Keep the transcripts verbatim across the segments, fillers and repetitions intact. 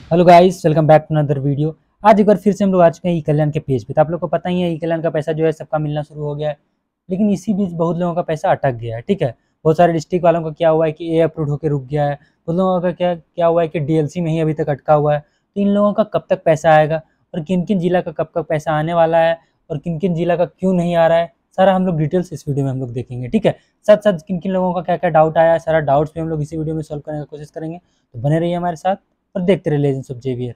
Hello guys, welcome back to another video. आज एक बार फिर से हम लोग आ चुके हैं ई कल्याण के पेज पे। तो आप लोग को पता ही है ई कल्याण का पैसा जो है सबका मिलना शुरू हो गया है, लेकिन इसी बीच बहुत लोगों का पैसा अटक गया है। ठीक है, बहुत सारे डिस्ट्रिक्ट वालों का क्या हुआ है कि ए अप्रूव होकर रुक गया है। बहुत लोगों का क्या क्या हुआ है कि डीएलसी में ही अभी तक अटका हुआ है। तो इन लोगों का कब तक पैसा आएगा और किन किन जिला का कब कब पैसा आने वाला है और किन किन जिला का क्यों नहीं आ रहा है, सारा हम लोग डिटेल्स इस वीडियो में हम लोग देखेंगे। ठीक है, साथ साथ किन किन लोगों का क्या क्या डाउट आया है, सारा डाउट्स भी हम लोग इसी वीडियो में सॉल्व करने की कोशिश करेंगे। तो बने रहिए हमारे साथ और देखते रहिए लेजेंड्स ऑफ जेवियर।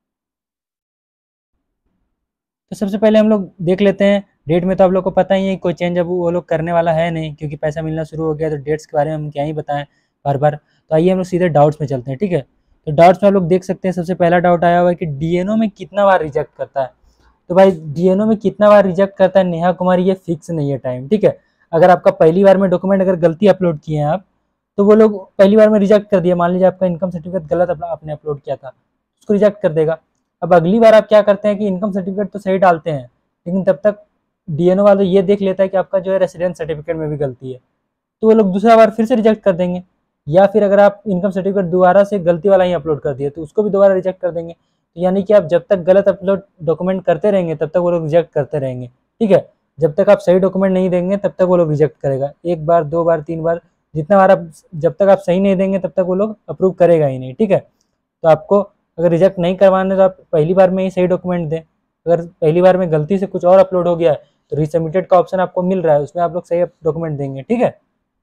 तो सबसे पहले हम लोग देख लेते हैं डेट में। तो आप लोग को पता ही है कोई चेंज अब वो लोग करने वाला है नहीं, क्योंकि पैसा मिलना शुरू हो गया। तो डेट्स के बारे में हम क्या ही बताएं बार बार। तो आइए हम लोग सीधे डाउट्स में चलते हैं। ठीक है, तो डाउट्स में आप लोग देख सकते हैं सबसे पहला डाउट आया हुआ है कि डीएनओ में कितना बार रिजेक्ट करता है। तो भाई डीएनओ में कितना बार रिजेक्ट करता है नेहा कुमारी, ये फिक्स नहीं है टाइम। ठीक है, अगर आपका पहली बार में डॉक्यूमेंट अगर गलती अपलोड किए हैं आप, तो वो लोग पहली बार में रिजेक्ट कर दिया। मान लीजिए आपका इनकम सर्टिफिकेट गलत आपने अपलोड किया था, उसको रिजेक्ट कर देगा। अब अगली बार आप क्या करते हैं कि इनकम सर्टिफिकेट तो सही डालते हैं, लेकिन तब तक डीएनओ वाले ये देख लेता है कि आपका जो है रेसिडेंस सर्टिफिकेट में भी गलती है, तो वो लोग दूसरा बार फिर से रिजेक्ट कर देंगे। या फिर अगर आप इनकम सर्टिफिकेट दोबारा से गलती वाला ही अपलोड कर दिए तो उसको भी दोबारा रिजेक्ट कर देंगे। तो यानी कि आप जब तक गलत अपलोड डॉक्यूमेंट करते रहेंगे तब तक वो लोग रिजेक्ट करते रहेंगे। ठीक है, जब तक आप सही डॉक्यूमेंट नहीं देंगे तब तक वो लोग रिजेक्ट करेगा। एक बार, दो बार, तीन बार, जितना बार आप, जब तक आप सही नहीं देंगे तब तक वो लोग अप्रूव करेगा ही नहीं। ठीक है, तो आपको अगर रिजेक्ट नहीं करवाने तो आप पहली बार में ही सही डॉक्यूमेंट दें। अगर पहली बार में गलती से कुछ और अपलोड हो गया है तो रिसबमिटेड का ऑप्शन आपको मिल रहा है, उसमें आप लोग सही डॉक्यूमेंट देंगे। ठीक है,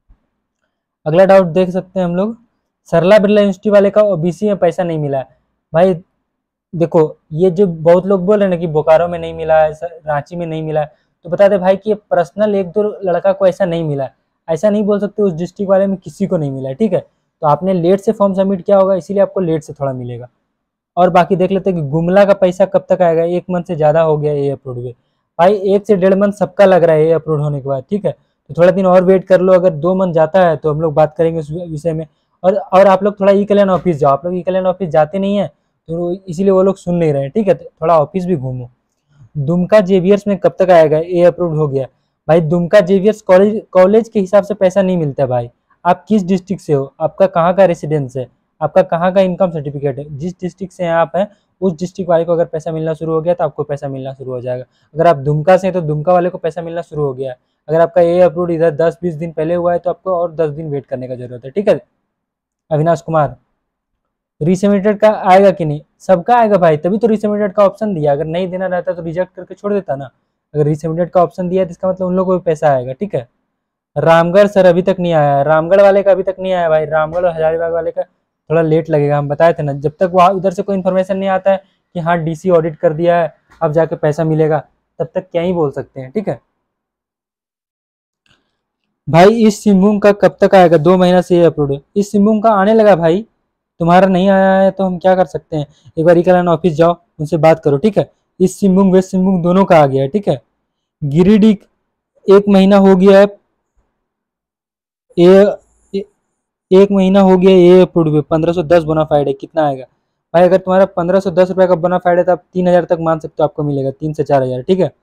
अगला डाउट देख सकते हैं हम लोग, सरला बिरला यूनिवर्सिटी वाले का ओबीसी में पैसा नहीं मिला है। भाई देखो, ये जो बहुत लोग बोल रहे हैं ना कि बोकारो में नहीं मिला है, रांची में नहीं मिला है, तो बता दे भाई कि ये पर्सनल एक दो लड़का को ऐसा नहीं मिला है। ऐसा नहीं बोल सकते उस डिस्ट्रिक्ट वाले में किसी को नहीं मिला है। ठीक है, तो आपने लेट से फॉर्म सबमिट किया होगा, इसीलिए आपको लेट से थोड़ा मिलेगा। और बाकी देख लेते हैं कि गुमला का पैसा कब तक आएगा। एक मंथ से ज़्यादा हो गया ये अप्रूव हुए। भाई एक से डेढ़ मंथ सबका लग रहा है ये अप्रूव होने के बाद। ठीक है, तो थोड़ा दिन और वेट कर लो। अगर दो मंथ जाता है तो हम लोग बात करेंगे उस विषय में। और और आप लोग थोड़ा ई कल्याण ऑफिस जाओ। आप लोग ई कल्याण ऑफिस जाते नहीं है तो इसीलिए वो लोग सुन नहीं रहे हैं। ठीक है, तो थोड़ा ऑफिस भी घूमो। दुमका जेवियर्स में कब तक आएगा, ये अप्रूव हो गया। भाई दुमका जेवियर्स कॉलेज कॉलेज के हिसाब से पैसा नहीं मिलता है भाई। आप किस डिस्ट्रिक्ट से हो, आपका कहाँ का रेसिडेंस है, आपका कहाँ का इनकम सर्टिफिकेट है, जिस डिस्ट्रिक्ट से आप हैं उस डिस्ट्रिक्ट वाले को अगर पैसा मिलना शुरू हो गया तो आपको पैसा मिलना शुरू हो जाएगा। अगर आप दुमका से हैं तो दुमका वाले को पैसा मिलना शुरू हो गया है। अगर आपका ए अप्रूव इधर दस बीस दिन पहले हुआ है तो आपको और दस दिन वेट करने का जरूरत है। ठीक है, अविनाश कुमार, रिसबमिटेड का आएगा कि नहीं? सबका आएगा भाई, तभी तो रिसबमिटेड का ऑप्शन दिया। अगर नहीं देना रहता तो रिजेक्ट करके छोड़ देता ना। अगर रिसबमिटेड का ऑप्शन दिया तो इसका मतलब उन लोगों को भी पैसा आएगा। ठीक है, रामगढ़ सर अभी तक नहीं आया है। रामगढ़ वाले का अभी तक नहीं आया भाई। रामगढ़ और हजारीबाग वाले का थोड़ा लेट लगेगा, हम बताए थे ना। जब तक वहाँ उधर से कोई इन्फॉर्मेशन नहीं आता है कि हाँ डीसी ऑडिट कर दिया है अब जाके पैसा मिलेगा, तब तक क्या ही बोल सकते हैं। ठीक है भाई, इस सिम्बुंग का कब तक आएगा? दो महीना से ये अपलोड है। इस सिम्बुंग का आने लगा भाई, तुम्हारा नहीं आया है तो हम क्या कर सकते हैं। एक बार ई कल्याण ऑफिस जाओ, उनसे बात करो। ठीक है, इस सिम्बुंग वेस्ट सिम्बुंग दोनों का आ गया है। ठीक है, गिरिडीह एक महीना हो गया है। ए, ए, एक महीना हो गया ये अप्रूव, पंद्रह सौ दस बोनाफाइड है। कितना आएगा भाई? अगर तुम्हारा पंद्रह सौ दस रुपये का बोनाफाइड है तो आप तीन हजार तक मान सकते हो आपको मिलेगा, तीन से चार हजार। ठीक है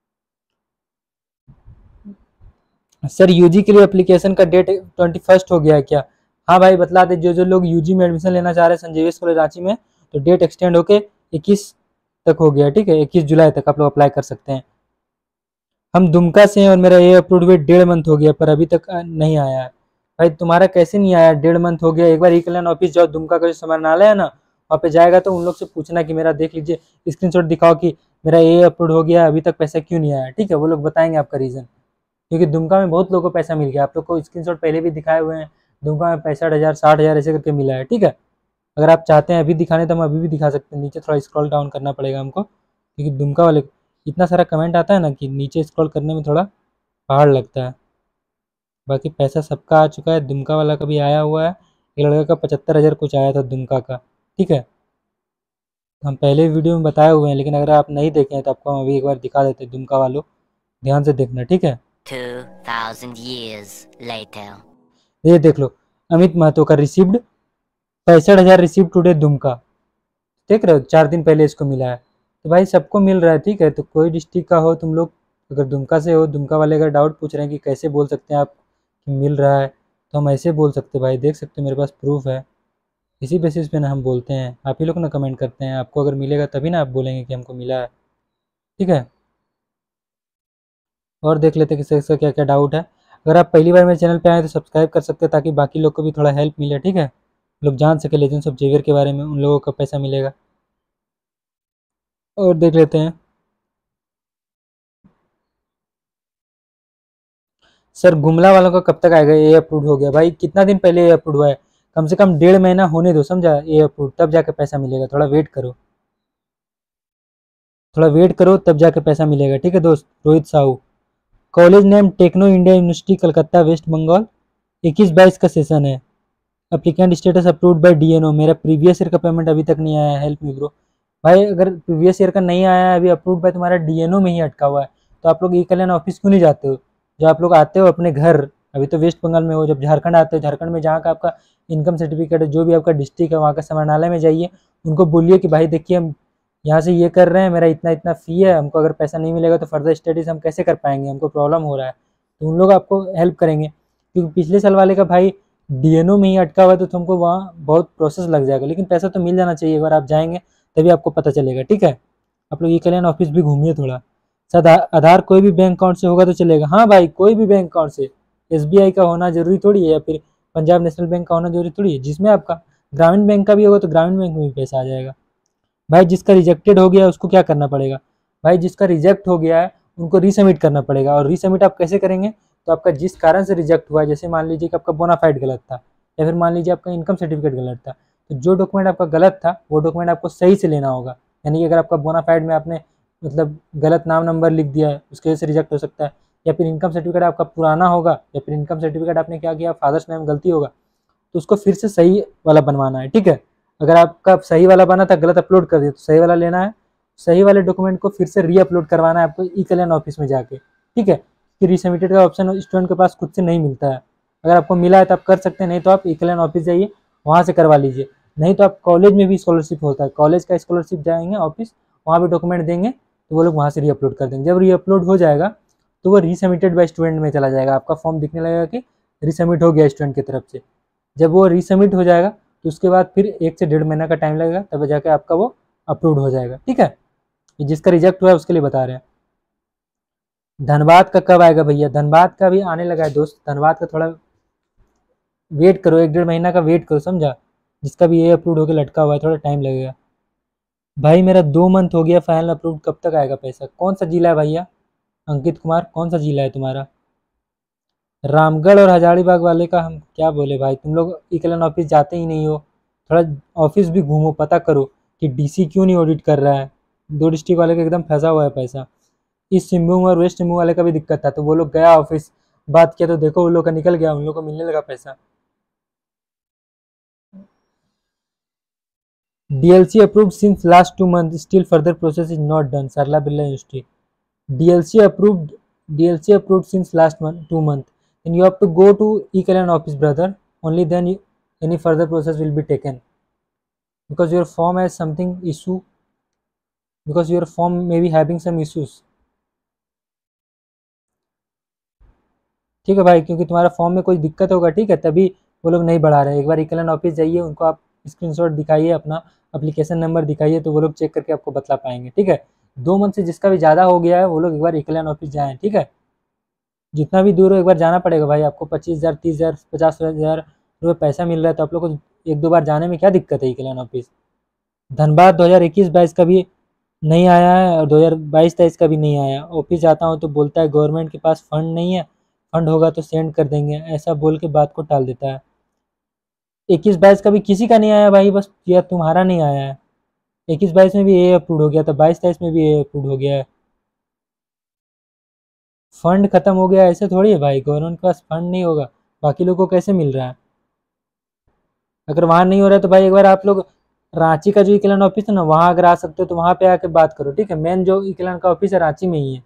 सर, यूजी के लिए एप्लीकेशन का डेट ट्वेंटी फर्स्ट हो गया है क्या? हाँ भाई बतला दे, जो जो लोग यूजी में एडमिशन लेना चाह रहे हैं संजीवियस कॉलेज रांची में, तो डेट एक्सटेंड होके इक्कीस तक हो गया। ठीक है, इक्कीस जुलाई तक आप लोग अप्लाई कर सकते हैं। हम दुमका से हैं और मेरा ये अप्रूव हुए डेढ़ मंथ हो गया पर अभी तक नहीं आया है। भाई तुम्हारा कैसे नहीं आया? डेढ़ मंथ हो गया। एक बार ई कल्याण ऑफिस जाओ, दुमका का जो समाहरणालय है ना, वहाँ पे जाएगा तो उन लोग से पूछना कि मेरा देख लीजिए, स्क्रीनशॉट दिखाओ कि मेरा ये अप्रूव हो गया, अभी तक पैसा क्यों नहीं आया। ठीक है, वो लोग बताएंगे आपका रीज़न। क्योंकि दुमका में बहुत लोगों को पैसा मिल गया। आप लोग को स्क्रीनशॉट पहले भी दिखाए हुए हैं। दुमका में पैंसठ हज़ार साठ हज़ार ऐसे करके मिला है। ठीक है, अगर आप चाहते हैं अभी दिखाने तो हम अभी भी दिखा सकते हैं। नीचे थोड़ा स्क्रॉल डाउन करना पड़ेगा हमको, क्योंकि दुमका वाले इतना सारा कमेंट आता है ना कि नीचे स्क्रॉल करने में थोड़ा पहाड़ लगता है। बाकी पैसा सबका आ चुका है, दुमका वाला का भी आया हुआ है। एक लड़का का पचहत्तर हज़ार कुछ आया था दुमका का। ठीक है, हम पहले वीडियो में बताए हुए हैं, लेकिन अगर आप नहीं देखे हैं तो आपको हम अभी एक बार दिखा देते हैं। दुमका वालों ध्यान से देखना। ठीक है, two thousand years later. ये देख लो, अमित महतो का रिसीव्ड पैंसठ हज़ार रिसीव टुडे दुमका। देख रहे हो, चार दिन पहले इसको मिला है। तो भाई सबको मिल रहा है। ठीक है, तो कोई डिस्ट्रिक्ट का हो तुम लोग, अगर दुमका से हो, दुमका वाले अगर डाउट पूछ रहे हैं कि कैसे बोल सकते हैं आप कि मिल रहा है, तो हम ऐसे बोल सकते हैं भाई। देख सकते हो मेरे पास प्रूफ है। इसी बेसिस पे ना हम बोलते हैं, आप ही लोग ना कमेंट करते हैं, आपको अगर मिलेगा तभी ना आप बोलेंगे कि हमको मिला है। ठीक है, और देख लेते हैं किसका किसका क्या क्या डाउट है। अगर आप पहली बार मेरे चैनल पे आए तो सब्सक्राइब कर सकते हैं, ताकि बाकी लोग को भी थोड़ा हेल्प मिले। ठीक है, लोग जान सके लेजेंड्स ऑफ जेवियर के बारे में, उन लोगों का पैसा मिलेगा। और देख लेते हैं, सर गुमला वालों का कब तक आएगा? ए अप्रूव हो गया भाई, कितना दिन पहले ए अप्रूव हुआ है? कम से कम डेढ़ महीना होने दो, समझा? ए अप्रूव तब जाके पैसा मिलेगा, थोड़ा वेट करो, थोड़ा वेट करो तब जाके पैसा मिलेगा। ठीक है दोस्त। Rohit Sahu, college name Techno India University Calcutta West Bengal, इक्कीस बाईस का सेशन है। Applicant status approved by DNO, मेरा प्रीवियस ईयर का पेमेंट अभी तक नहीं आया है, हेल्प मी ब्रो। भाई अगर प्रीवियस ईयर का नहीं आया है, अभी अप्रूव्ड बाय तुम्हारा डीएनओ में ही अटका हुआ है, तो आप लोग ई कल्याण ऑफिस क्यों नहीं जाते हो? जब आप लोग आते हो अपने घर, अभी तो वेस्ट बंगाल में हो, जब झारखंड आते हो, झारखंड में जहाँ का आपका इनकम सर्टिफिकेट है, जो भी आपका डिस्ट्रिक्ट है, वहाँ का समाहरणालय में जाइए, उनको बोलिए कि भाई देखिए हम यहाँ से ये कर रहे हैं, मेरा इतना इतना फ़ी है, हमको अगर पैसा नहीं मिलेगा तो फर्दर स्टडीज़ हम कैसे कर पाएंगे, हमको प्रॉब्लम हो रहा है। तो उन लोग आपको हेल्प करेंगे, क्योंकि पिछले साल वाले का भाई डीएनओ में ही अटका हुआ है, तो तुमको वहाँ बहुत प्रोसेस लग जाएगा, लेकिन पैसा तो मिल जाना चाहिए। एक बार आप जाएंगे तभी आपको पता चलेगा। ठीक है, आप लोग ई कल्याण ऑफिस भी घूमिए थोड़ा। सर आधार कोई भी बैंक अकाउंट से होगा तो चलेगा? हाँ भाई, कोई भी बैंक अकाउंट से, एसबीआई का होना जरूरी थोड़ी है, या फिर पंजाब नेशनल बैंक का होना जरूरी थोड़ी है। जिसमें आपका ग्रामीण बैंक का भी होगा तो ग्रामीण बैंक में भी पैसा आ जाएगा। भाई जिसका रिजेक्टेड हो गया है उसको क्या करना पड़ेगा? भाई जिसका रिजेक्ट हो गया है उनको रीसबमिट करना पड़ेगा। और रीसबमिट आप कैसे करेंगे? तो आपका जिस कारण से रिजेक्ट हुआ है, जैसे मान लीजिए कि आपका बोनाफाइड गलत था, या फिर मान लीजिए आपका इनकम सर्टिफिकेट गलत था, तो जो डॉक्यूमेंट आपका गलत था वो डॉक्यूमेंट आपको सही से लेना होगा। यानी कि अगर आपका बोनाफाइड में आपने मतलब गलत नाम नंबर लिख दिया है, उसकी वजह से रिजेक्ट हो सकता है। या फिर इनकम सर्टिफिकेट आपका पुराना होगा, या फिर इनकम सर्टिफिकेट आपने क्या किया, फादर्स नेम गलती होगा, तो उसको फिर से सही वाला बनवाना है। ठीक है, अगर आपका सही वाला बना था, गलत अपलोड कर दिया, तो सही वाला लेना है, सही वाले डॉक्यूमेंट को फिर से री अपलोड करवाना है आपको ई कल्याण ऑफिस में जाके। ठीक है, कि रीसबमिटेड का ऑप्शन स्टूडेंट के पास खुद से नहीं मिलता है। अगर आपको मिला है तो आप कर सकते हैं, नहीं तो आप ई कल्याण ऑफिस जाइए, वहाँ से करवा लीजिए। नहीं तो आप कॉलेज में भी स्कॉलरशिप होता है, कॉलेज का स्कॉलरशिप जाएंगे ऑफिस, वहाँ भी डॉक्यूमेंट देंगे तो वो लोग वहाँ से री अपलोड कर देंगे। जब री अपलोड हो जाएगा तो वो रीसबमिटेड बाय स्टूडेंट में चला जाएगा, आपका फॉर्म दिखने लगेगा कि रीसबमिट हो गया स्टूडेंट की तरफ से। जब वो रीसबमिट हो जाएगा तो उसके बाद फिर एक से डेढ़ महीना का टाइम लगेगा, तब जाके आपका वो अप्रूव्ड हो जाएगा। ठीक है, ये जिसका रिजेक्ट हुआ है उसके लिए बता रहे हैं। धनबाद का कब आएगा भैया? धनबाद का भी आने लगा है दोस्त, धनबाद का थोड़ा वेट करो, एक डेढ़ महीना का वेट करो, समझा? जिसका भी ये अप्रूव होकर लटका हुआ है, थोड़ा टाइम लगेगा। भाई मेरा दो मंथ हो गया फाइनल अप्रूव, कब तक आएगा पैसा? कौन सा जिला है भैया? अंकित कुमार, कौन सा जिला है तुम्हारा? रामगढ़ और हजारीबाग वाले का हम क्या बोले भाई, तुम लोग ई कल्याण ऑफिस जाते ही नहीं हो। थोड़ा ऑफिस भी घूमो, पता करो कि डीसी क्यों नहीं ऑडिट कर रहा है। दो डिस्ट्रिक्ट वाले का एकदम फंसा हुआ है पैसा। ईस्ट सिंहभूम और वेस्ट सिंहभूम वाले का भी दिक्कत था, तो वो लोग गया ऑफिस, बात किया तो देखो उन लोग का निकल गया, उन लोग को मिलने लगा पैसा। DLC approved since last two month, still further process is not done, Sarla Birla University. DLC approved, DLC approved since last month two month, then you have to go to e-Kalyan office brother, only then you, any further process will be taken, because your form has something issue, because your form may be having some issues। ठीक है भाई, क्योंकि तुम्हारा form में कोई दिक्कत होगा, ठीक है, तभी वो लोग नहीं बढ़ा रहे हैं। एक बार ई-Kalyan ऑफिस जाइए, उनको आप स्क्रीनशॉट दिखाइए, अपना एप्लीकेशन नंबर दिखाइए, तो वो लोग चेक करके आपको बतला पाएंगे। ठीक है, दो मंथ से जिसका भी ज़्यादा हो गया है वो लोग एक बार ई-Kalyan ऑफिस जाएँ। ठीक है, जितना भी दूर हो एक बार जाना पड़ेगा भाई आपको। पच्चीस हज़ार तीस हज़ार पचास हज़ार रुपये पैसा मिल रहा है, तो आप लोग को एक दो बार जाने में क्या दिक्कत है ई कल्याण ऑफिस। धनबाद दो हज़ार इक्कीस बाईस का भी नहीं आया है, और दो हज़ार बाईस तेईस का भी नहीं आया। ऑफिस जाता हूँ तो बोलता है गवर्नमेंट के पास फंड नहीं है, फंड होगा तो सेंड कर देंगे, ऐसा बोल के बात को टाल देता है। इक्कीस बाईस का भी किसी का नहीं आया भाई, बस या तुम्हारा नहीं आया है। इक्कीस बाईस में भी ए अप्रूव हो गया था, बाईस तेईस में भी ए अप्रूव हो गया है। फंड खत्म हो गया ऐसे थोड़ी है भाई, गवर्नमेंट के पास फंड नहीं होगा, बाकी लोगों को कैसे मिल रहा है? अगर वहाँ नहीं हो रहा है तो भाई एक बार आप लोग रांची का जो ई कल्याण ऑफिस है ना, वहाँ अगर आ सकते हो तो वहाँ पे आके बात करो। ठीक है, मेन जो ई कल्याण का ऑफिस है रांची में ही है।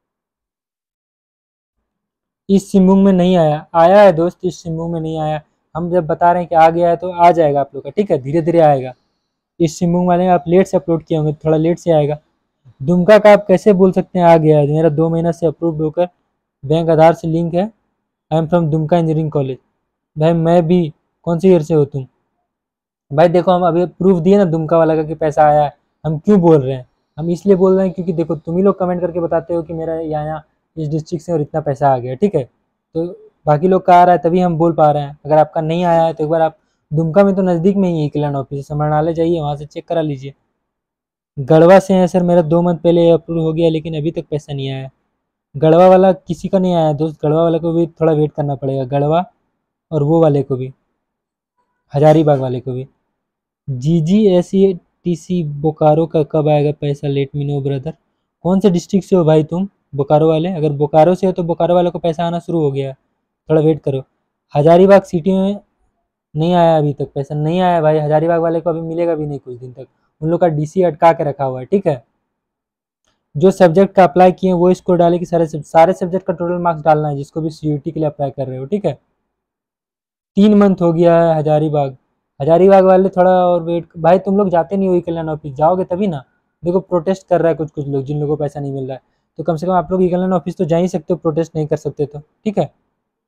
इस सिंहभूम में नहीं आया, आया है दोस्त, इस सिंहभूम में नहीं आया। हम जब बता रहे हैं कि आ गया है तो आ जाएगा आप लोग का। ठीक है, धीरे धीरे आएगा। इस सिंहभूम वाले आप लेट से अपलोड किए होंगे, थोड़ा लेट से आएगा। दुमका का आप कैसे बोल सकते हैं आ गया है? मेरा दो महीना से अप्रूव्ड होकर बैंक आधार से लिंक है। I am from Dumka engineering college. भाई मैं भी, कौन सी ईयर से हो तुम? भाई देखो हम अभी प्रूफ दिए ना दुमका वाला का कि पैसा आया है। हम क्यों बोल रहे हैं? हम इसलिए बोल रहे हैं क्योंकि देखो तुम ही लोग कमेंट करके बताते हो कि मेरा यहाँ यहाँ इस डिस्ट्रिक्ट से और इतना पैसा आ गया, ठीक है। तो बाकी लोग का आ रहा है तभी हम बोल पा रहे हैं। अगर आपका नहीं आया है तो एक बार आप दुमका में तो नज़दीक में ही है कल्याण ऑफिस, समरनाले जाइए, वहाँ से चेक करा लीजिए। गढ़वा से है सर, मेरा दो मंथ पहले अप्रूव हो गया लेकिन अभी तक पैसा नहीं आया। गढ़वा वाला किसी का नहीं आया दोस्त, गढ़वा वाले को भी थोड़ा वेट करना पड़ेगा, गढ़वा और वो वाले को भी, हजारीबाग वाले को भी। G G S C T C Bokaro का कब आएगा पैसा, लेट मी नो ब्रदर। कौन से डिस्ट्रिक्ट से हो भाई तुम? बोकारो वाले? अगर बोकारो से हो तो बोकारो वालों को पैसा आना शुरू हो गया है, थोड़ा वेट करो। हजारीबाग सिटी में नहीं आया अभी तक पैसा, नहीं आया भाई। हजारीबाग वाले को अभी मिलेगा भी नहीं कुछ दिन तक, उन लोग का डीसी अटका के रखा हुआ है, ठीक है। जो सब्जेक्ट का अप्लाई किए वो इसको डाले कि सारे सारे सब्जेक्ट का टोटल मार्क्स डालना है जिसको भी सीयूटी के लिए अप्लाई कर रहे हो, ठीक है। तीन मंथ हो गया है हजारीबाग। हजारीबाग वाले थोड़ा और वेट भाई, तुम लोग जाते नहीं हो कल्याण ऑफिस, जाओगे तभी ना। देखो प्रोटेस्ट कर रहा है कुछ कुछ लोग, जिन लोगों को पैसा नहीं मिल रहा है, तो कम से कम आप लोग ई कल्याण ऑफिस तो जा ही सकते हो, प्रोटेस्ट नहीं कर सकते तो, ठीक है।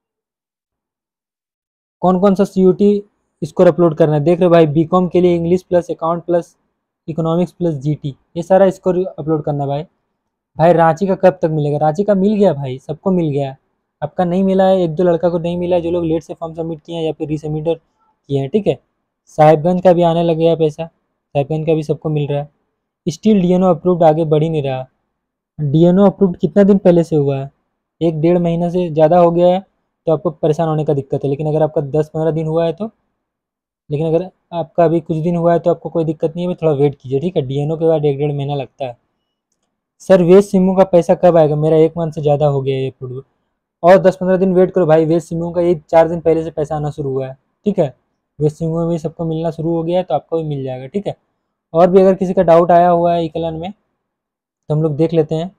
कौन कौन सा सीयूटी स्कोर अपलोड करना है देख रहे हो भाई? बीकॉम के लिए English plus account plus economics plus GT, ये सारा स्कोर अपलोड करना है भाई। भाई रांची का कब तक मिलेगा? रांची का मिल गया भाई, सबको मिल गया। आपका नहीं मिला है, एक दो लड़का को नहीं मिला है जो लोग लेट से फॉर्म सबमिट किए हैं या फिर रीसबमिटर किए हैं, ठीक है। साहिबगंज का भी आने लग गया पैसा, साहिबगंज का भी सबको मिल रहा है। स्टिल डीएनओ अप्रूव्ड आगे बढ़ ही नहीं रहा। डीएनओ अप्रूव्ड कितना दिन पहले से हुआ है? एक डेढ़ महीना से ज़्यादा हो गया है, तो आपको परेशान होने का दिक्कत है। लेकिन अगर आपका दस पंद्रह दिन हुआ है तो, लेकिन अगर आपका अभी कुछ दिन हुआ है तो आपको कोई दिक्कत नहीं है, थोड़ा वेट कीजिए, ठीक है। डीएनओ के बाद एक डेढ़ महीना लगता है। सर वेस्ट सिमू का पैसा कब आएगा? मेरा एक मंथ से ज़्यादा हो गया है ये प्रोडक्ट, और दस पंद्रह दिन वेट करो भाई। वेस्ट सिमू का ये चार दिन पहले से पैसा आना शुरू हुआ है, ठीक है। वेस्ट सिमू में भी सबको मिलना शुरू हो गया है, तो आपको भी मिल जाएगा, ठीक है। और भी अगर किसी का डाउट आया हुआ है इकलन में तो हम लोग देख लेते हैं।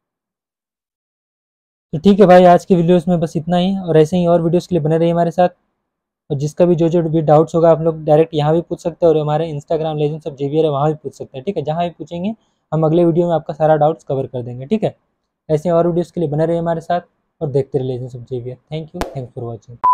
तो ठीक है भाई, आज की वीडियोस में बस इतना ही, और ऐसे ही और वीडियोस के लिए बने रहिए हमारे साथ। और जिसका भी जो जो भी डाउट्स होगा आप लोग डायरेक्ट यहाँ भी पूछ सकते हैं, और हमारे इंस्टाग्राम लेजेंड्स ऑफ जेवियर है वहाँ भी पूछ सकते हैं, ठीक है। जहाँ भी पूछेंगे हम अगले वीडियो में आपका सारा डाउट्स कवर कर देंगे, ठीक है। ऐसे और वीडियोस के लिए बने रहिए हमारे साथ और देखते रहिए legends of Xavier. Thank you, thanks for watching.